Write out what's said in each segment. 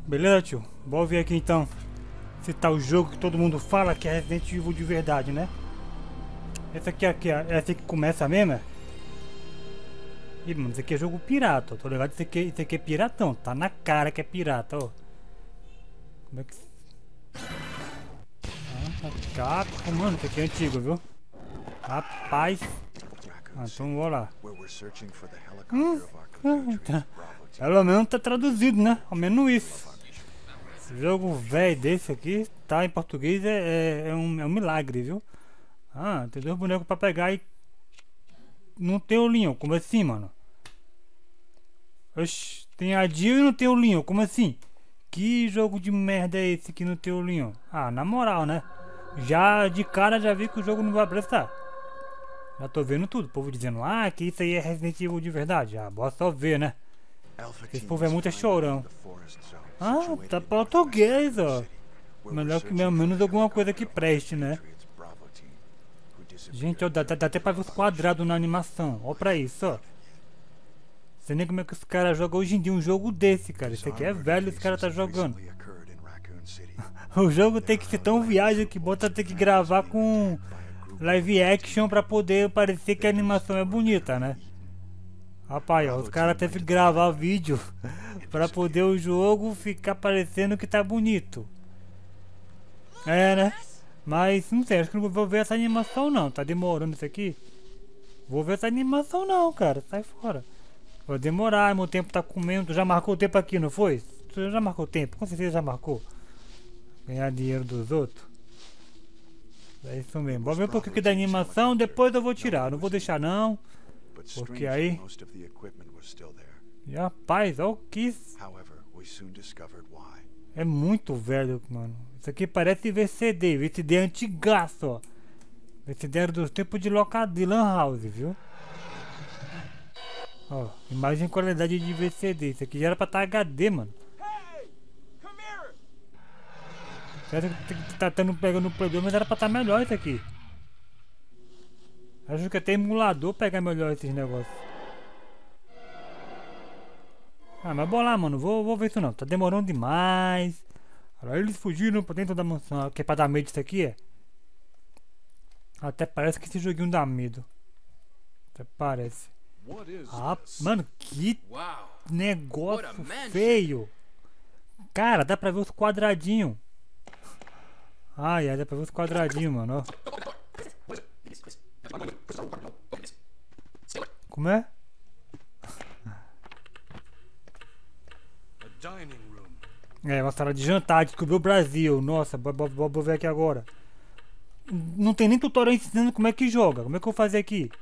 Beleza, tio? Bora ver aqui então se tá o jogo que todo mundo fala que é Resident Evil de verdade, né? Esse aqui é esse que começa mesmo, é? Ih, mano, esse aqui é jogo pirata, ó. Tô ligado? Esse aqui é piratão. Tá na cara que é pirata, ó. Como é que... Capcom, mano, esse aqui é antigo, viu? Rapaz. Então vamos lá. Tá. Pelo menos tá traduzido, né? Ao menos isso. Jogo velho desse aqui, tá em português, é um milagre, viu? Ah, tem dois bonecos pra pegar e não tem o Leon, como assim, mano? Oxi, tem a Jill e não tem o Leon, como assim? Que jogo de merda é esse que não tem o Leon? Ah, na moral, né? Já de cara já vi que o jogo não vai prestar. Já tô vendo tudo, o povo dizendo, ah, que isso aí é Resident Evil de verdade. Ah, bora só ver, né? Esse povo é muito chorão. Ah, tá português, ó. Melhor que pelo menos alguma coisa que preste, né? Gente, ó, dá até pra ver os quadrados na animação. Ó pra isso, ó. Sei nem como é que os caras jogam hoje em dia um jogo desse, cara. Esse aqui é velho, os caras tá jogando. O jogo tem que ser tão viagem que bota ter que gravar com live action pra poder parecer que a animação é bonita, né? Rapaz, ó, os caras teve que gravar vídeo pra poder o jogo ficar parecendo que tá bonito. É, né? Mas não sei, acho que não vou ver essa animação não. Tá demorando isso aqui? Vou ver essa animação não, cara. Sai fora. Vai demorar, meu tempo tá comendo. Tu já marcou o tempo aqui, não foi? Tu já marcou o tempo? Com certeza já marcou. Ganhar dinheiro dos outros. É isso mesmo. Vou ver um pouquinho aqui da animação, depois eu vou tirar. Não vou deixar não. Porque aí... E rapaz, olha o que... É muito velho, mano. Isso aqui parece VCD. VCD antigaço, ó. VCD era dos tempos de locador de lan house, viu? Ó, imagem e qualidade de VCD. Isso aqui já era pra estar HD, mano. Certo que tá pegando problema, mas era pra estar melhor isso aqui. Acho que até emulador pega melhor esses negócios. Ah, mas bora lá, mano. Vou ver isso não. Tá demorando demais. Olha, eles fugiram pra dentro da mansão. Que é pra dar medo isso aqui, é? Até parece que esse joguinho dá medo. Até parece. Ah, mano, que negócio feio. Cara, dá pra ver os quadradinhos. Ai, dá pra ver os quadradinhos, mano, ó. Como é? É, uma sala de jantar, descobriu o Brasil. Nossa, vou ver aqui agora. Não tem nem tutorial ensinando como é que joga. Como é que eu vou fazer aqui?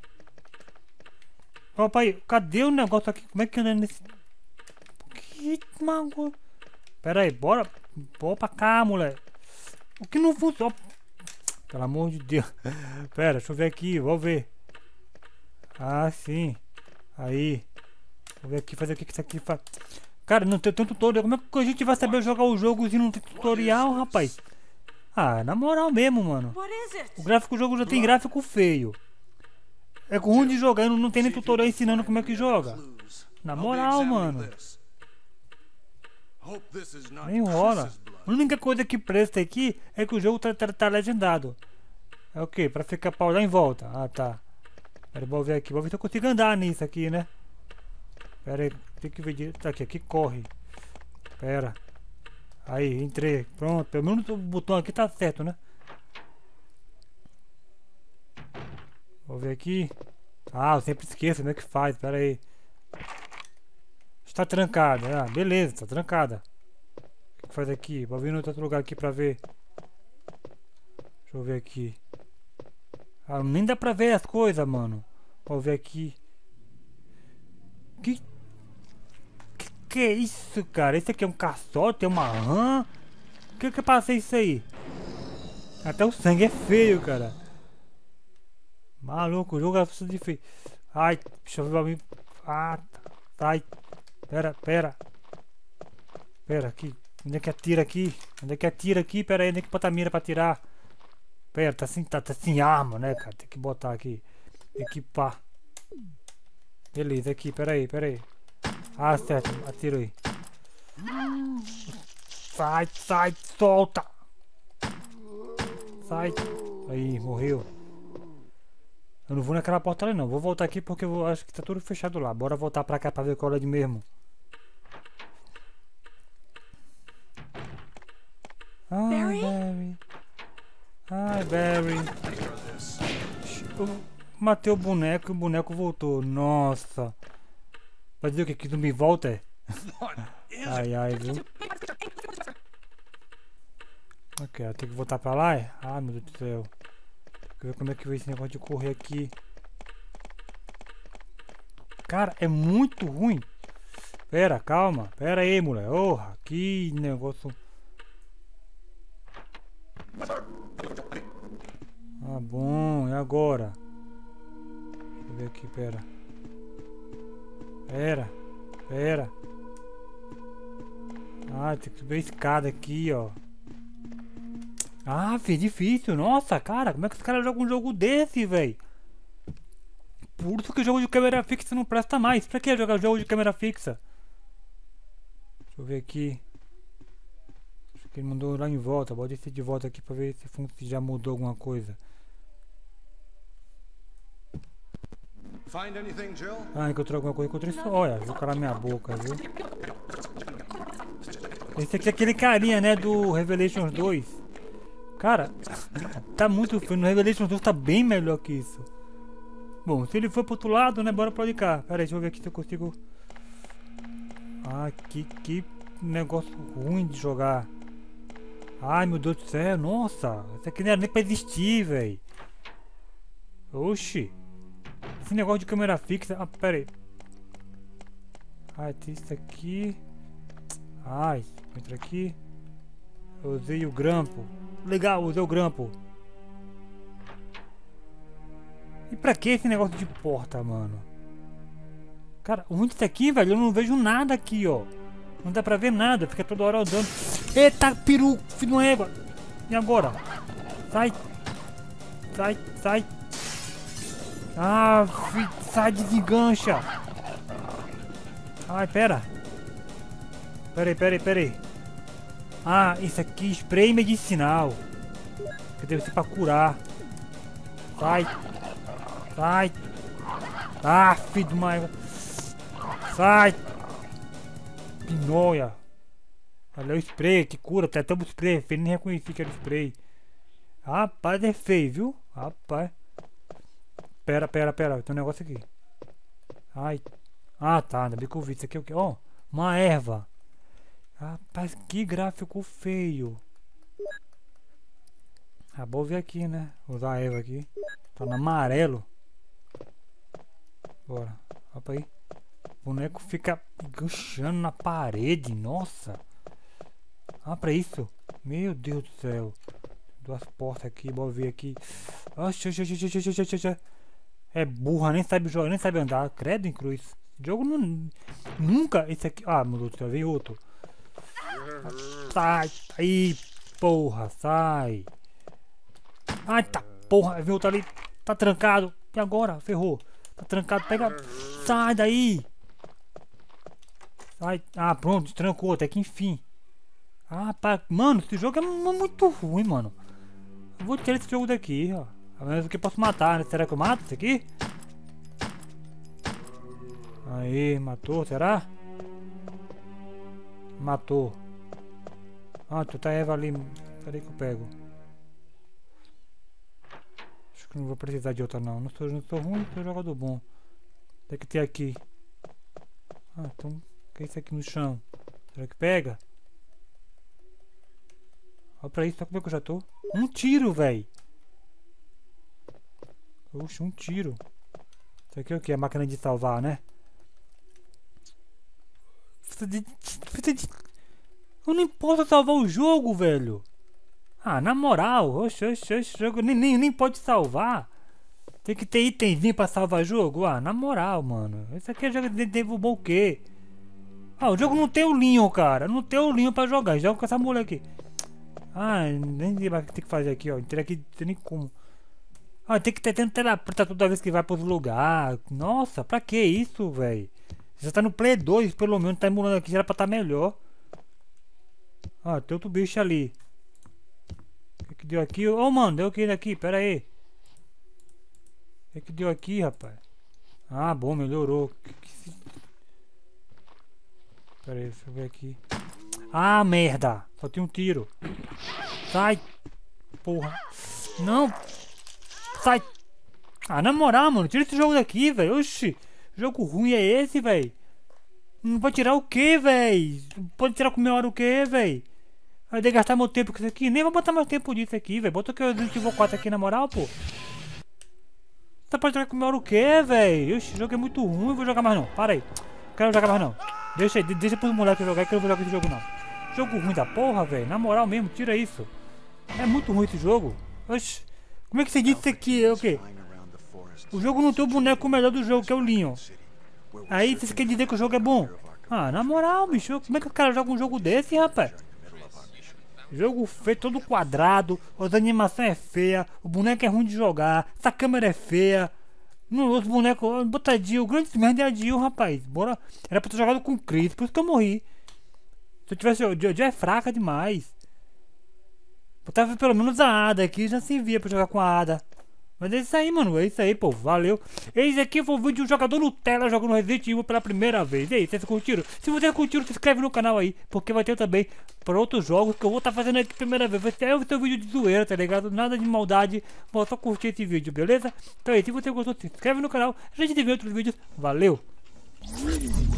Ó, pai, cadê o negócio aqui? Como é que anda nesse... Que mago... Pera aí, bora. Bora pra cá, moleque. O que não funciona? Pelo amor de Deus. Pera, deixa eu ver aqui, vou ver. Ah, sim. Aí. Vou ver aqui, fazer o que isso aqui faz. Cara, não tem tanto tutorial. Como é que a gente vai saber jogar o jogo se não tem tutorial, rapaz? Ah, na moral mesmo, mano. O gráfico do jogo já tem gráfico feio. É ruim de jogar e não tem nem tutorial ensinando como é que joga. Na moral, mano. Nem rola. A única coisa que presta aqui é que o jogo tá legendado. É o que? Pra ficar pra olhar em volta. Ah, tá. Pera, vou ver aqui. Vou ver se eu consigo andar nisso aqui, né? Pera aí. Tem que ver direito. Tá aqui. Aqui corre. Pera. Aí, entrei. Pronto. Pelo menos o botão aqui tá certo, né? Vou ver aqui. Ah, eu sempre esqueço como é que faz. Pera aí. Está trancada. Ah, beleza. Tá trancada. O que faz aqui? Vou vir no outro lugar aqui pra ver. Deixa eu ver aqui. Ah, nem dá pra ver as coisas, mano. Vou ver aqui. Que é isso, cara? Esse aqui é um caçote, é uma rã? O que passa isso aí? Até o sangue é feio, cara. Maluco, o jogo é de feio. Ai, deixa eu ver pra mim. Ah, sai. Pera. Pera, aqui. Onde é que atira aqui? Onde é que atira aqui? Pera aí, onde é que bota a mira pra atirar? Pera, tá sem arma, né, cara? Tem que botar aqui. Equipar. Beleza, aqui, pera aí. Ah, certo, atiro aí. Sai, sai, solta. Sai. Aí, morreu. Eu não vou naquela porta ali não. Vou voltar aqui porque eu acho que tá tudo fechado lá. Bora voltar pra cá pra ver qual é de mesmo. Ai, Barry. Ai, Barry. Eu matei o boneco e o boneco voltou. Nossa. Vai dizer o que? Que não me volta é? Ai, ai, viu? Ok, eu tenho que voltar pra lá, é? Ah, meu Deus do céu. Deixa eu ver como é que vai esse negócio de correr aqui. Cara, é muito ruim. Pera, calma. Pera aí, mulher. Orra, que negócio. Ah, bom. E agora? Deixa eu ver aqui, pera. Pera. Pera. Ah, tem que subir a escada aqui, ó. Ah, filho, difícil. Nossa, cara, como é que os caras jogam um jogo desse, velho? Por isso que o jogo de câmera fixa não presta mais. Pra que jogar jogo de câmera fixa? Deixa eu ver aqui. Acho que ele mandou lá em volta. Vou descer de volta aqui pra ver se já mudou alguma coisa. Ah, encontrou alguma coisa. Encontrei isso. Olha, viu calar minha boca, viu? Esse aqui é aquele carinha, né, do Revelations 2. Cara, tá muito feio. No Revelations 2 tá bem melhor que isso. Bom, se ele for pro outro lado, né, bora pra de cá. Pera aí, deixa eu ver aqui se eu consigo... Ah, que negócio ruim de jogar. Ai, meu Deus do céu, nossa. Isso aqui não era nem pra existir, velho. Oxi. Esse negócio de câmera fixa... Ah, pera aí. Ah, tem isso aqui. Ai, entra aqui. Eu usei o grampo. Legal, usei o grampo. E pra que esse negócio de porta, mano? Cara, o ruim disso aqui, velho, eu não vejo nada aqui, ó. Não dá pra ver nada, fica toda hora andando. Eita, peru, filho de égua. E agora? Sai. Sai, sai. Ah, filho, sai, desengancha. Ai, pera. Pera aí. Ah, isso aqui, spray medicinal. Que deve ser pra curar. Sai. Sai. Ah, filho de uma... Sai. Pinóia. Olha o spray que cura. Tem até o spray. Eu nem reconheci que era spray. Rapaz, é feio, viu? Rapaz. Pera. Tem um negócio aqui. Ai. Ah, tá. Ainda bem que eu vi. Isso aqui é o que? Ó, uma erva. Rapaz, que gráfico feio. Ah, vou ver aqui, né? Usar a erva aqui. Tá no amarelo. Bora. Opa aí. O boneco fica enganchando na parede. Nossa. Ah, pra isso. Meu Deus do céu. Duas portas aqui. Bora ver aqui. Oxe. É burra. Nem sabe jogar. Nem sabe andar. Credo em cruz. Jogo não... Nunca. Esse aqui. Ah, meu Deus do céu. Veio outro. Sai. Aí. Porra. Sai. Ai, tá. Porra. Veio outro ali. Tá trancado. E agora? Ferrou. Tá trancado. Pega. Sai daí. Sai. Ah, pronto. Trancou. Até que enfim. Ah, pá. Mano, esse jogo é muito ruim, mano. Eu vou tirar esse jogo daqui, ó. A menos que eu posso matar, né? Será que eu mato isso aqui? Aí, matou. Será? Matou. Ah, tu tá Eva ali. Peraí que eu pego. Acho que não vou precisar de outra não. Não sou ruim, sou jogador bom. Tem que ter aqui. Ah, então. O que é isso aqui no chão? Será que pega? Olha pra isso, olha como é que eu já tô. Um tiro, velho. Oxe, um tiro. Isso aqui é o que? A máquina de salvar, né? Eu nem posso salvar o jogo, velho. Ah, na moral. Oxe, jogo nem pode salvar. Tem que ter itemzinho pra salvar jogo. Ah, na moral, mano. Esse aqui é jogo de derrubar o quê? Ah, o jogo não tem o Leon, cara. Não tem o Leon pra jogar. Joga com essa mulher aqui. Ah, nem sei mais o que tem que fazer aqui, ó. Entrei aqui, não tem nem como. Ah, tem que ter tendo teleportar toda vez que vai pros lugares. Nossa, pra que isso, velho? Já tá no Play 2, pelo menos tá emulando aqui, já era pra estar melhor. Ah, tem outro bicho ali. O que deu aqui? Ô, mano, deu o que daqui? Pera aí. O que deu aqui, rapaz? Ah, bom, melhorou. Pera aí, deixa eu ver aqui. Ah, merda. Só tem um tiro. Sai. Porra. Não. Sai. Ah, na moral, mano. Tira esse jogo daqui, velho. Oxi. Jogo ruim é esse, velho? Não pode tirar o que, velho? Pode tirar com meia hora o que, velho? Vai ter que gastar meu tempo com isso aqui. Nem vou botar mais tempo nisso aqui, velho. Bota que eu Resident Evil 4 aqui na moral, pô. Você pode tirar com meia hora o que, velho? Oxi, o jogo é muito ruim. Não vou jogar mais não. Para aí. Não quero jogar mais não. Deixa aí. Deixa pros moleques jogar que eu não vou jogar esse jogo não. Jogo ruim da porra, velho. Na moral mesmo, tira isso. É muito ruim esse jogo. Oxi. Como é que você disse que é o quê? O jogo não tem o boneco melhor do jogo, que é o Leon. Aí você quer dizer que o jogo é bom? Ah, na moral, bicho. Como é que o cara joga um jogo desse, rapaz? Jogo feio, todo quadrado. As animações é feia. O boneco é ruim de jogar. Essa câmera é feia. Os bonecos, bota Jill. O grande merda é a Jill, rapaz. Bora. Era pra ter jogado com o Chris, por isso que eu morri. Se eu tivesse. O Jill é fraca demais. Botava pelo menos a Ada aqui, já se via pra jogar com a Ada. Mas é isso aí, mano. É isso aí, pô. Valeu. Esse aqui foi o vídeo de um jogador Nutella jogando Resident Evil pela primeira vez. E aí, vocês curtiram? Se vocês curtiram, se inscreve no canal aí. Porque vai ter também para outros jogos que eu vou estar fazendo aqui pela primeira vez. Vai ter um vídeo de zoeira, tá ligado? Nada de maldade. Vou só curtir esse vídeo, beleza? Então aí, se você gostou, se inscreve no canal. A gente vê outros vídeos. Valeu!